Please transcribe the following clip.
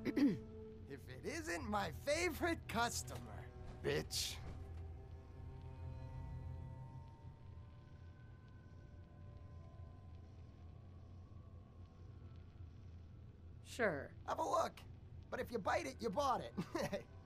If it isn't my favorite customer, bitch. Sure. Have a look. But if you bite it, you bought it.